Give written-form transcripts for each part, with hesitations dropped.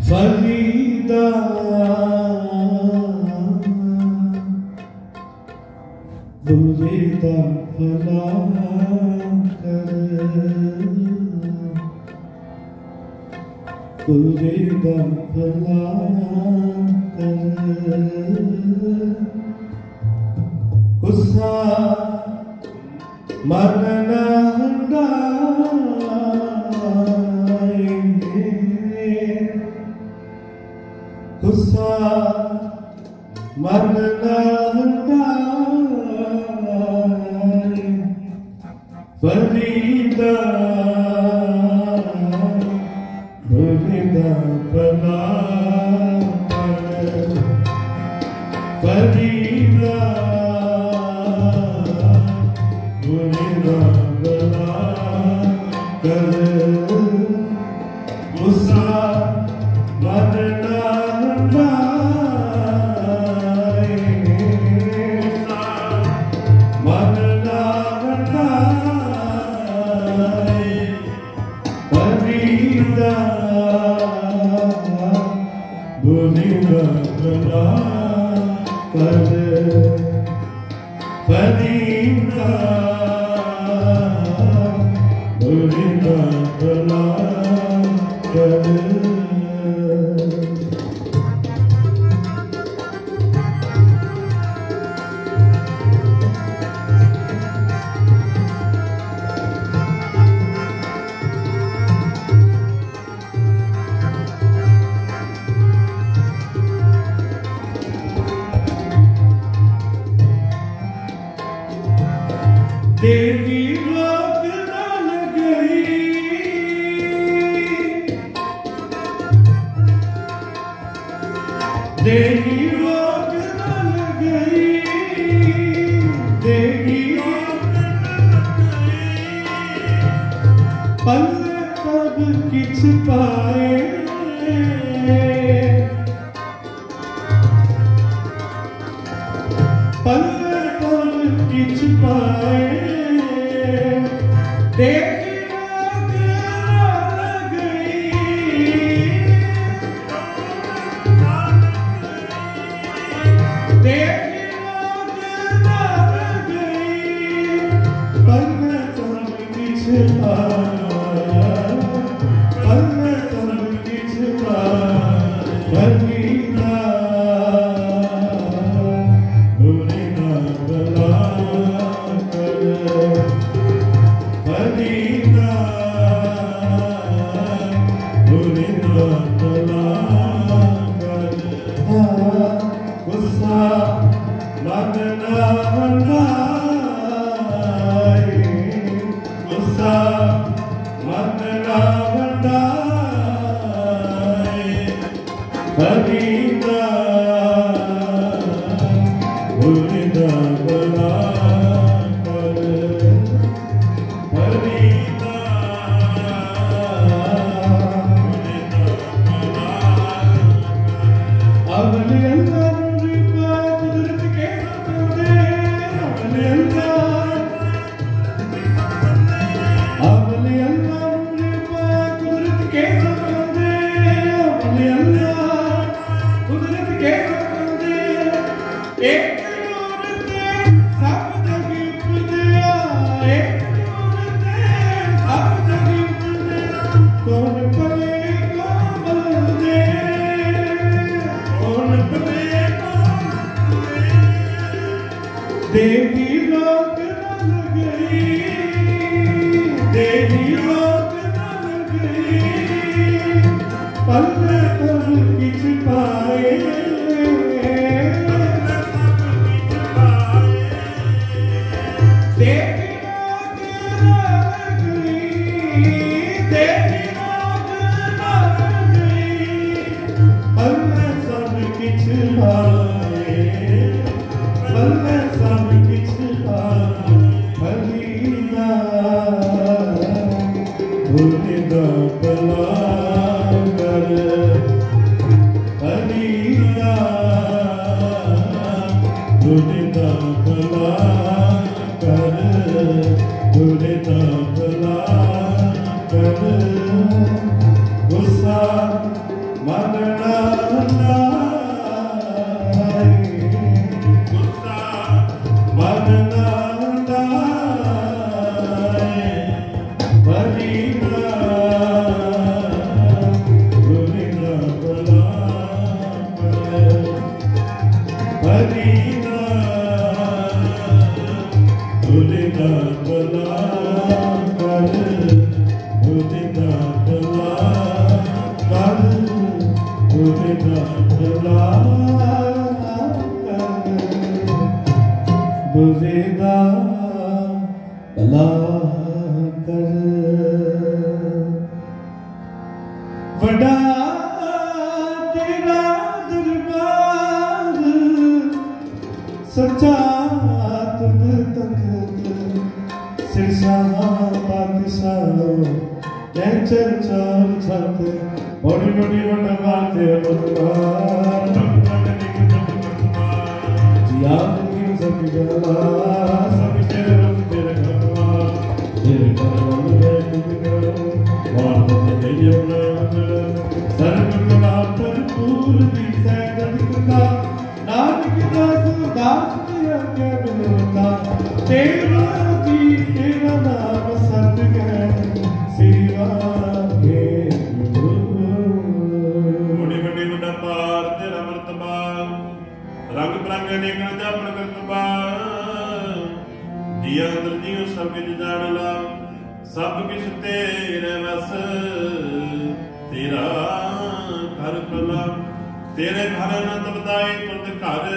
फरीदा बुरे दा भला कर, बुरे दा भला कर। गुस्सा मन ना हंडाए, गुस्सा मन ना हंडाए। फरीदा बुरीदा भला कर, फरीदा बुरीदा भला कर। गुस्सा मन ना हंडाए, मन ना हंडाए। फरीदा बुरीदा भला कर, फरीदा बुरीदा भला कर। तेरी रोक न गई, तेरी रोक न गई, तेरी रोक न गई। पल्ले कब किछ पाए, पल्ले कब किछ पाए। तेरी रोक न गई, तेरी रोक न गई। पल्ले सब किछ पाया, पल्ले सब किछ पाया। फरीदा बुरीदा भला कर, फरीदा बुरीदा भला कर। गुस्सा मन ना हंडाए, गुस्सा मन ना हंडाए। फरीदा बुरीदा भला कर, फरीदा बुरीदा भला कर। अगले अंदर रिपा कुदरत के सपने, अगले अंदर, अगले अंदर रिपा कुदरत के सपने, अगले अंदर कुदरत के सपने। एक नूर ते सब जग उपदिया, एक नूर ते सब जग उपदिया। कौन पले कौन बंदे, कौन पले कौन बंदे। तेरी रोक न गई, तेरी रोक न गई। पल्ले सब किछ पाए, तेरी रोक न गई, तेरी रोक न गई। पल्ले सब किछ पाए, पल्ले सब किछ पाए। फरीदा बुरीदा भला कर, फरीदा बुरीदा भला कर, बुरीदा भला कर। गुस्सा मन चल चल छत बड़ी बड़ी बड़ा बातें मुस्कान जिया की सब गला सब तेरे घरवा तेरे घरवा में तुम करो मार दे ये सर्व कला भरपूर दी सैगद का नानक दास दास दिया के मिलता तेरा जी तेरा नाम सत गए सेवा के बड़ी बड़ी बड़ा पार तेरा मर्तबा रंग बिरंगे नेकल जा प्रगट बा जिया अंदर जियो सब किछ जान ला सब किछ तेरे वस तेरा घर भला तेरे घर आनंद बधाई तुद घर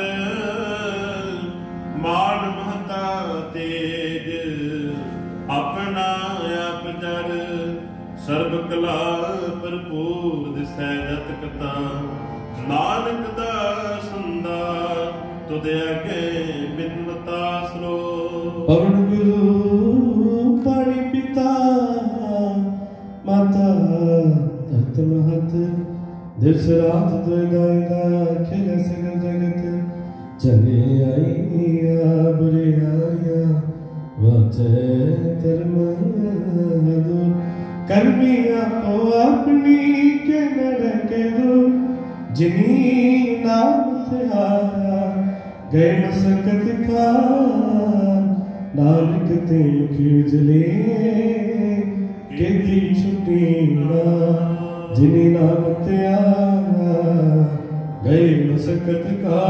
मान महता तेज अपना आप जर सर्ब कला भरपूर दिसै जत कता नानक दा सुंदा तुद अगे बिनवता सरो पवन गुरु पाणी पिता माता तत महत दिवस रात तुय गाय गाय खेल सगल जगत चले आईया बुरे आया वाचे धर्म दूर कर्मिया ओ अपनी के न के दो जिनी नाम से आया गए मसकत का नानक ते मुखी उजले केती छुट्टी ना जिनी नाम ते आया गए मसकत का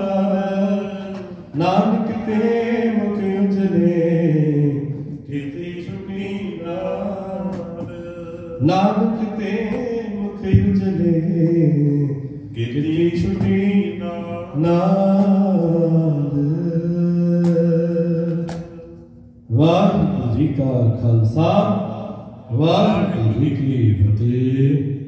नानक ते मुखी उजले केती छुट्टी ना नानक ते मुखी उजले केती छुट्टी नाद वाहिगुरू जी का खालसा वाहिगुरू जी की फतेह।